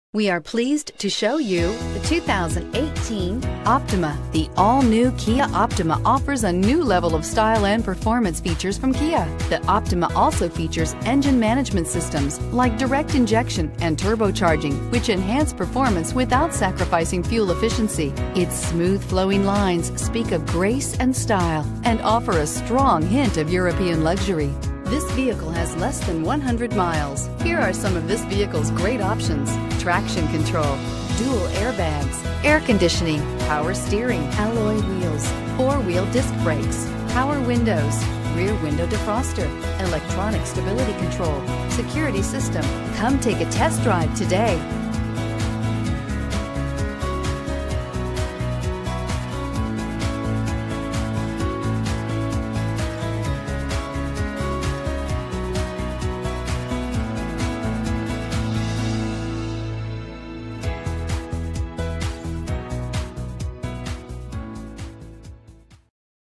We are pleased to show you the 2018 Optima. The all-new Kia Optima offers a new level of style and performance features from Kia. The Optima also features engine management systems like direct injection and turbocharging, which enhance performance without sacrificing fuel efficiency. Its smooth flowing lines speak of grace and style and offer a strong hint of European luxury. This vehicle has less than 100 miles. Here are some of this vehicle's great options: traction control, dual airbags, air conditioning, power steering, alloy wheels, four-wheel disc brakes, power windows, rear window defroster, electronic stability control, security system. Come take a test drive today.